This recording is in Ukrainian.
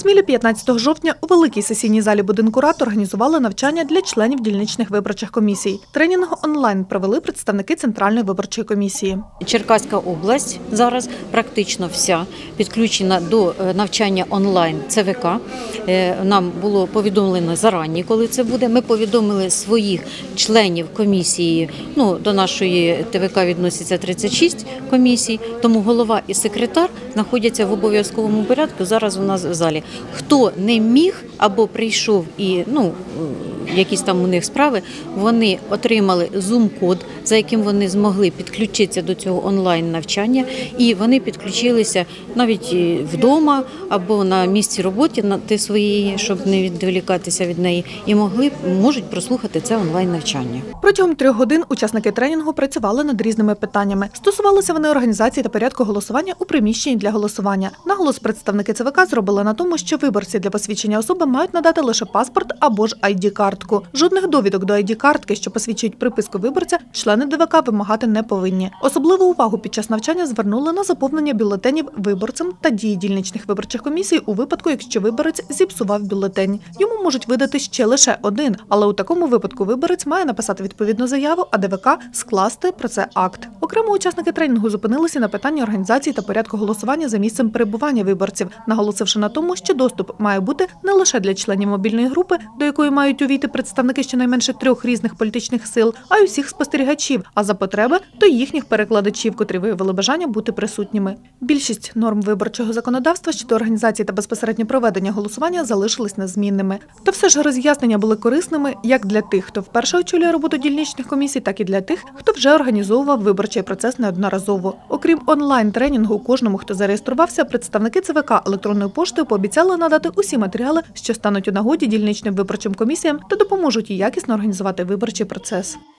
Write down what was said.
Смілі 15 жовтня у великій сесійній залі будинку РАД організували навчання для членів дільничних виборчих комісій. Тренінг онлайн провели представники Центральної виборчої комісії. Черкаська область зараз практично вся підключена до навчання онлайн ЦВК. Нам було повідомлено зарані, коли це буде. Ми повідомили своїх членів комісії. До нашої ТВК відноситься 36 комісій, тому голова і секретар знаходяться в обов'язковому порядку зараз у нас в залі. Хто не міг або прийшов і якісь там у них справи, вони отримали Zoom-код, за яким вони змогли підключитися до цього онлайн-навчання, і вони підключилися навіть вдома або на місці роботи своєї, щоб не відволікатися від неї, і можуть прослухати це онлайн-навчання. Протягом 3 годин учасники тренінгу працювали над різними питаннями. Стосувалися вони організації та порядку голосування у приміщенні для голосування. Наголос представники ЦВК зробили на тому, що виборці для посвідчення особи мають надати лише паспорт або ж ID-картку. Жодних довідок до ID-картки, що посвідчують приписку виборця, члени ДВК вимагати не повинні. Особливу увагу під час навчання звернули на заповнення бюлетенів виборцем та дії дільничних виборчих комісій у випадку, якщо виборець зіпсував бюлетень. Йому можуть видати ще лише один, але у такому випадку виборець має написати відповідну заяву, а ДВК скласти про це акт. Окремо учасники тренінгу зупинилися на питанні організації та порядку голосування за місцем перебування виборців, наголосивши на тому, що доступ має бути не лише для членів мобільної групи, до якої мають увійти представники щонайменше 3 різних політичних сил, а й усіх спостерігачів, а за потреби – до їхніх перекладачів, котрі виявили бажання бути присутніми. Більшість норм виборчого законодавства щодо організації та безпосередньо проведення голосування залишились незмінними. Та все ж роз'яснення були корисними як для тих, хто вперше очолює роботу дільничних комісій, так і для тих, хто вже організовував виборчий процес неодноразово. Окрім онлайн-тренінгу, кожному, хто зареєструвався, представники ЦВК електронною поштою пообіцяли надати усі матеріали, що стануть у нагоді дільничним виборчим комісіям та допоможуть якісно організувати виборчий процес.